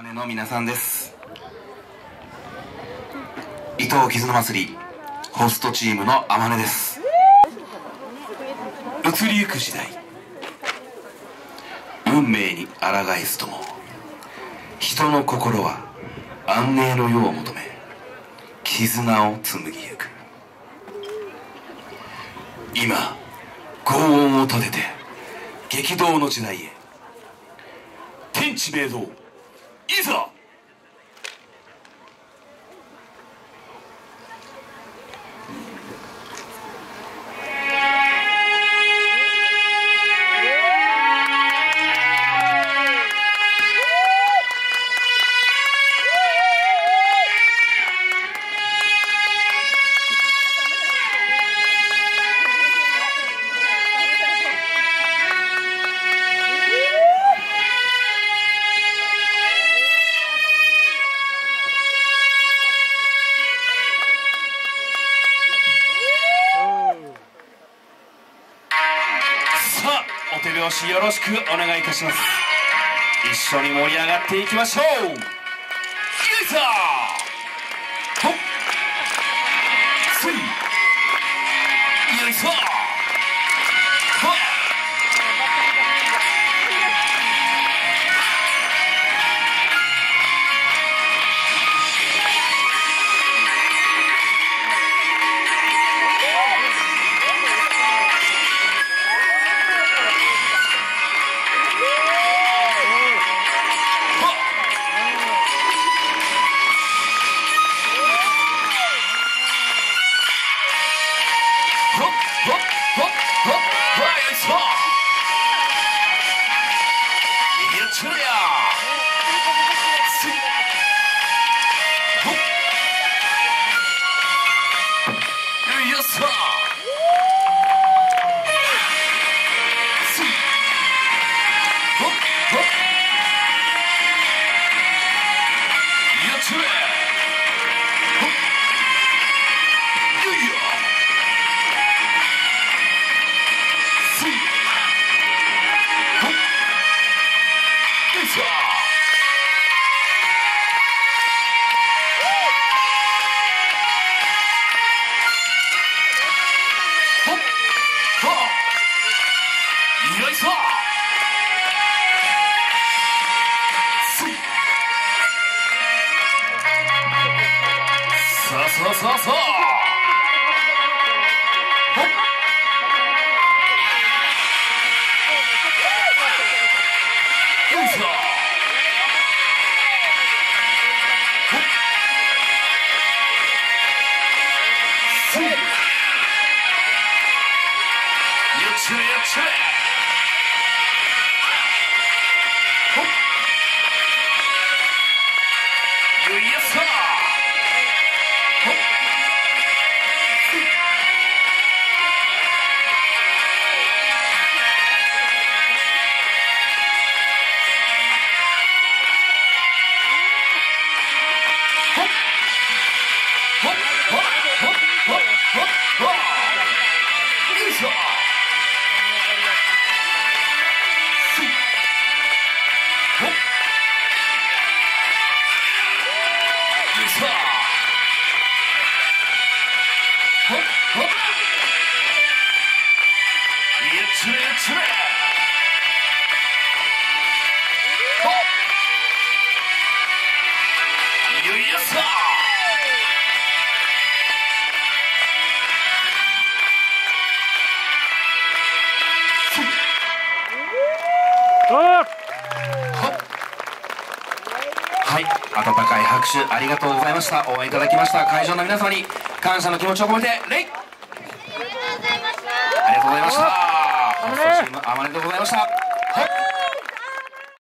姉の皆さんです。伊藤絆祭りホストチームの天音です。移りゆく時代、運命に抗えずとも人の心は安寧の世を求め絆を紡ぎゆく。今轟音を立てて激動の時代へ、天地明道いざ。お手拍子よろしくお願いいたします。一緒に盛り上がっていきましょう。よいしょほっせいよいしょほっそうそうそうよいしょはい、温かい拍手ありがとうございました。応援いただきました会場の皆様に感謝の気持ちを込めて礼。ありがとうございました。ホストチーム天音でございました。